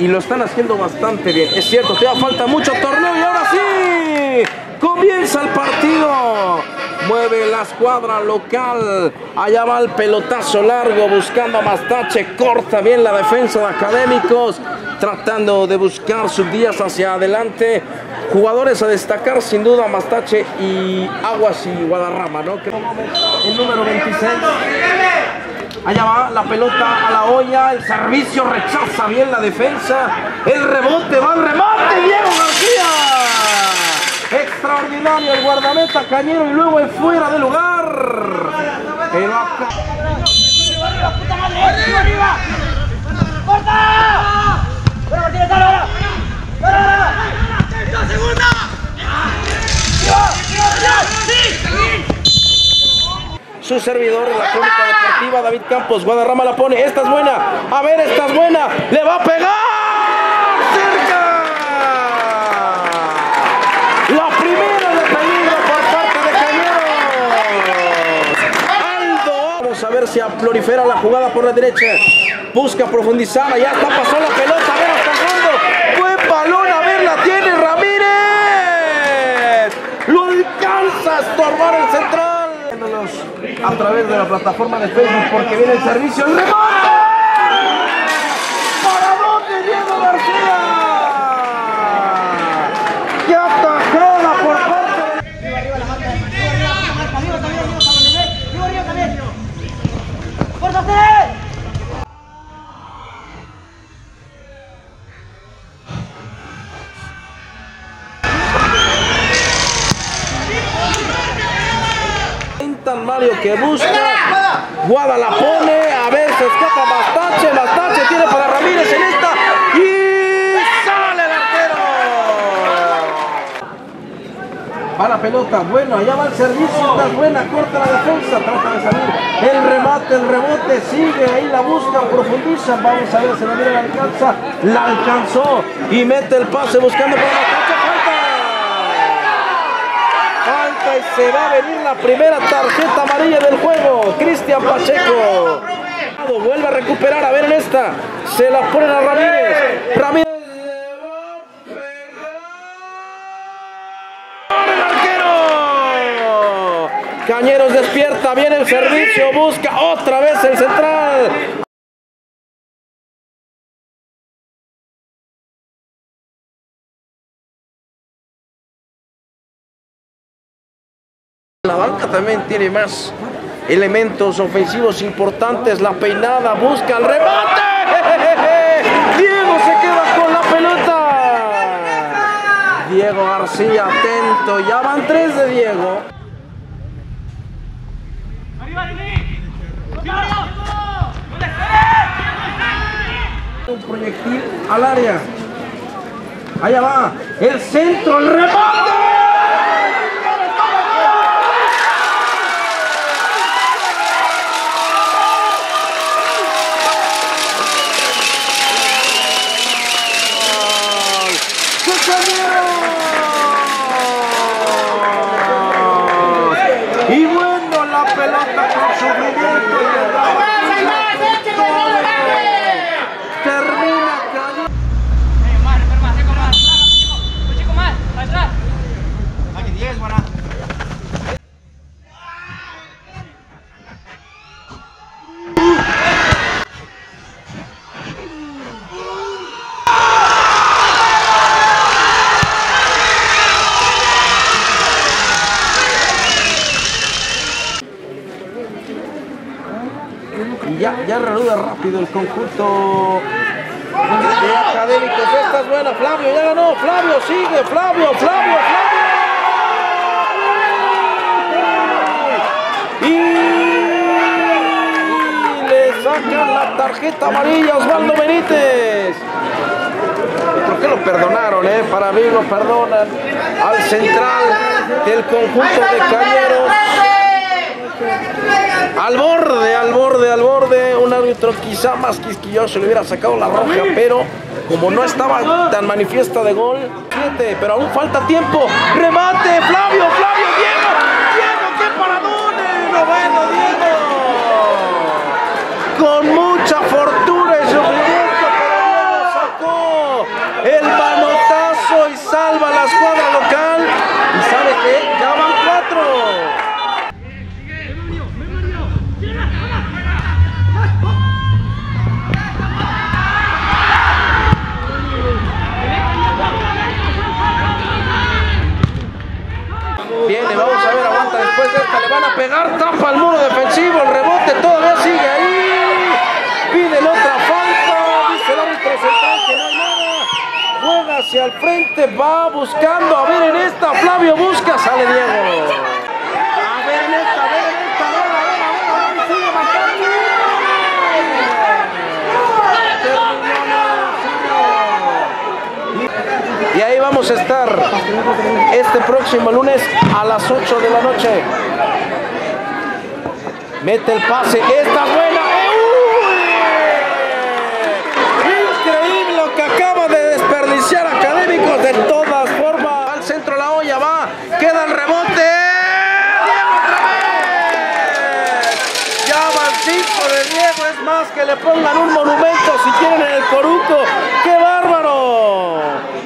y lo están haciendo bastante bien. Es cierto, todavía falta mucho torneo y ahora sí comienza el partido. Mueve la escuadra local. Allá va el pelotazo largo buscando a Mastache. Corta bien la defensa de Académicos, tratando de buscar sus días hacia adelante. Jugadores a destacar sin duda, Mastache y Aguas y Guadarrama, ¿no? El número 26. Allá va la pelota a la olla. El servicio rechaza bien la defensa. El rebote, va al remate. Diego García. Extraordinario el guardameta Cañero y luego es fuera de lugar. Pero acá... ¡Arriba! ¡Corta! ¡Bueno, Martínez, dale ahora! ¡Dale! ¡Segunda! Su servidor en la crónica deportiva, David Campos. Guadarrama la pone. Esta es buena. A ver, esta es buena. ¡Le va a pegar! ¡Cerca! La primera de peligro por parte de Cañeros. Aldo. Vamos a ver si prolifera la jugada por la derecha. Busca profundizar. Ya está, pasó la pelota. A ver hasta el fondo. Buen balón. A ver, la tiene Ramírez. Lo alcanza a estorbar el central. A través de la plataforma de Facebook porque viene el servicio. ¡El remate! ¿Para dónde Diego García? ¡Qué atajada por parte de... Arriba la marca! ¡Arriba también! ¡Arriba también! ¡Córtate! Mario que busca, Guada la pone, a ver se escapa Mastache, Mastache tiene para Ramírez en esta y sale el arquero. Va la pelota, bueno, allá va el servicio, está buena, corta la defensa, trata de salir, el remate, el rebote, sigue, ahí la busca, profundiza, vamos a ver si la alcanza, la alcanzó y mete el pase buscando para Mastache. Y se va a venir la primera tarjeta amarilla del juego. Cristian Pacheco vuelve a recuperar, a ver en esta se la ponen a Ramírez. Ramírez el arquero. Cañeros despierta, viene el servicio, busca otra vez el central. La banca también tiene más elementos ofensivos importantes. La peinada, busca el remate. Diego se queda con la pelota. Diego García atento. Ya van 3 de Diego. Un proyectil al área. Allá va. El centro, el remate. Y bueno, la pelota con sufrimiento termina cayendo. Y ya reanuda rápido el conjunto de Académicos. Esta es buena, Flavio ya ganó, Flavio sigue, Flavio. Y le sacan la tarjeta amarilla a Osvaldo Benítez. ¿Por qué lo perdonaron? Para mí lo perdonan al central del conjunto de Cañeros. Al borde, un árbitro quizá más quisquilloso le hubiera sacado la roja, pero como no estaba tan manifiesta de gol, pero aún falta tiempo. Remate, Flavio, Diego, qué paradón, noveno Diego, con mucha fortuna y sufrimiento, pero Diego sacó. hacia el frente, va buscando, a ver en esta, Flavio busca, sale Diego. A ver en esta, a ver en esta, a ver, sigue marcando. Y ahí vamos a estar este próximo lunes a las 8 de la noche. Mete el pase, esta buena. Increíble lo que acaba de desperdiciar Académicos. De todas formas, al centro la olla va, queda el rebote. Diego otra vez. Ya va el 5 de Diego, es más que le pongan un monumento si quieren en el Coruco. ¡Qué bárbaro!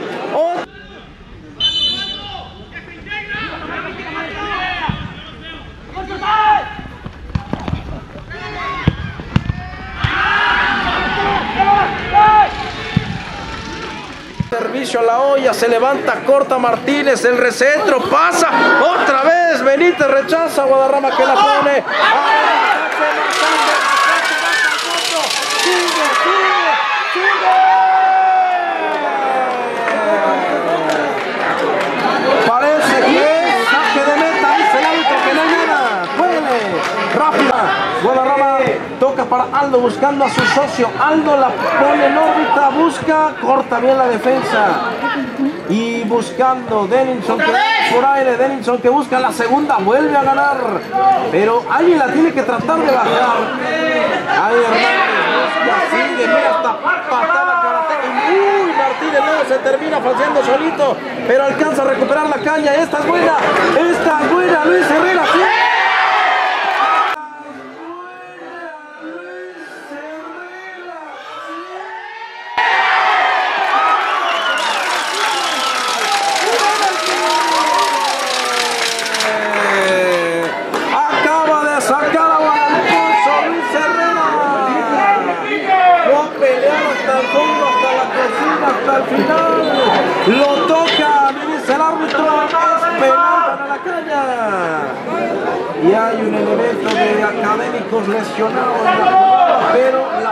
Servicio a la olla, se levanta, corta Martínez, el recentro, pasa, otra vez, Benítez rechaza, Guadarrama que la pone. Parece que es saque de meta, dice el árbitro que no hay nada. Juegue, rápida. Guadarrama toca para Aldo buscando a su socio. Aldo la pone en órbita, busca, corta bien la defensa. Y buscando Denilson que por aire, Denilson que busca la segunda, vuelve a ganar. Pero alguien la tiene que tratar de bajar. Ahí Hernández busca, sigue, mira esta patada karateca. Uy, Martínez luego se termina falseando solito, pero alcanza a recuperar la caña. Esta es buena, Luis Herrera. ¿Sí? Hasta el final, lo toca, me dice el árbitro, es penal para la caña. Y hay un elemento de Académicos lesionado en la jugada, pero la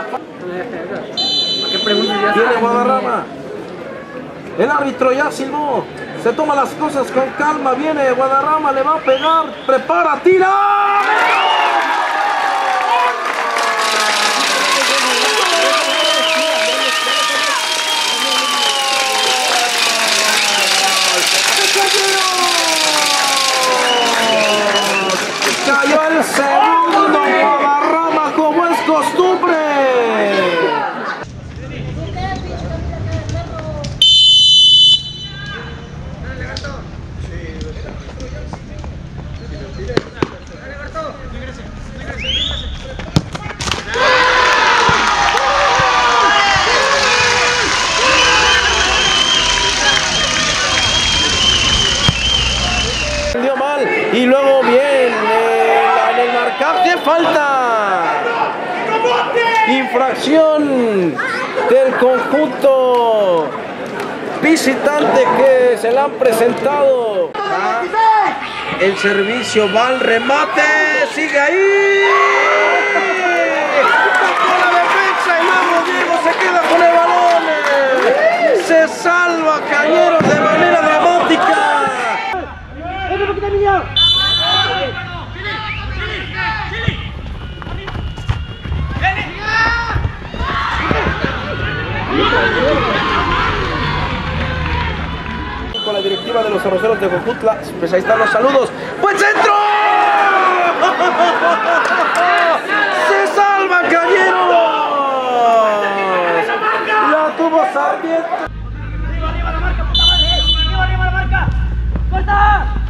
tiene Guadarrama. El árbitro ya silbó, se toma las cosas con calma, viene Guadarrama, le va a pegar, prepara, tira. Cayó el segundo Guadarrama como es costumbre. Dio mal y luego bien en el marcaje falta. Infracción del conjunto visitante que se le han presentado. El servicio va al remate, sigue ahí. Con la defensa y luego Diego se queda con el balón. Se salva Cañeros de manera dramática. Con la directiva de los arroceros de Jojutla, pues ahí están los saludos. ¡Buen centro! ¡Se salva Cañeros! La tuvo Sarmiento. ¡Arriba la marca, puta madre! ¡Arriba la marca! ¡Corta!